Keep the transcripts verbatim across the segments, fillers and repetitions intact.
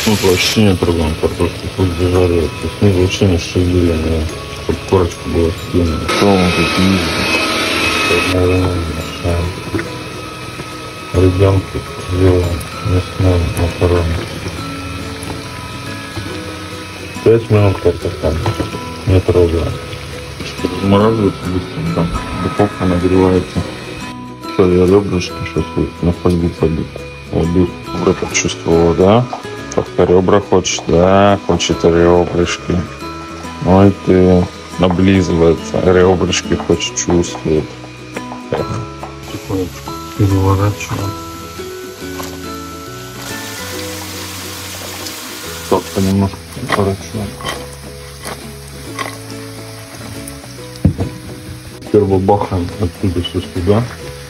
Тут вообще не проблем, картошку тут зажаривать. То есть мы вообще не шевелили, но чтобы корочка была съедена. Что мы тут видим? Ребенку сделаем мясной макароны. Пять минут картофан. Не трогаем. Размораживается быстро, там духовка нагревается. Все, я ребрышки сейчас на фольгу пойдут. Пойдут. Вот это чувствовала, да? Только ребра хочет, да, хочет ребрышки. Ой ты, облизывается, ребрышки хочет, чувствует. Потихонечку переворачиваем. Только немножко переворачиваем. Теперь бабахаем оттуда все сюда.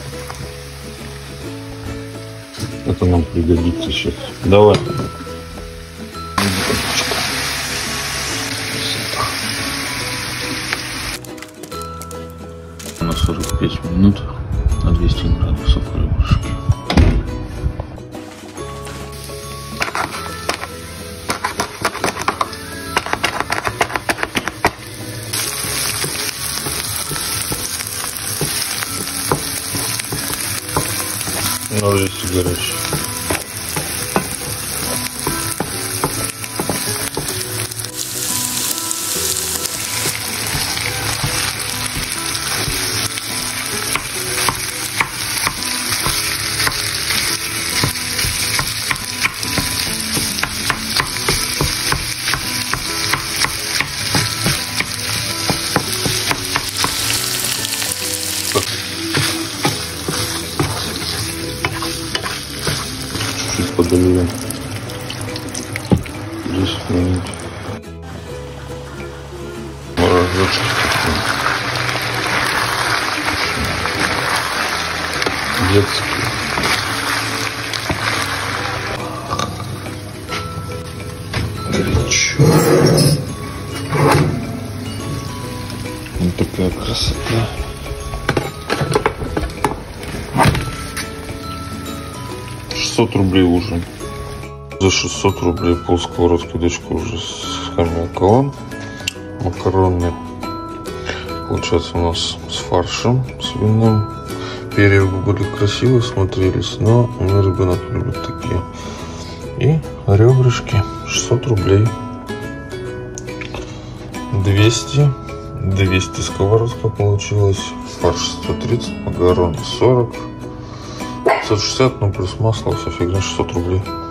Это нам пригодится сейчас. Давай. На сорок пять минут на двести градусов ребрышки. Надо если горячий. Чуть подольем. десять минут. Морожочек. Детский. Горячо. Вот такая красота. шестьсот рублей ужин. За шестьсот рублей пол сковородки дочка уже схомякала. Макароны получается у нас с фаршем свиным. Перья были красивые, смотрелись, но у меня ребенок любит такие. И ребрышки шестьсот рублей. двести. двести сковородка получилась. Фарш сто тридцать, макароны сорок. пятьсот шестьдесят, ну плюс масло, вся фигня, шестьсот рублей.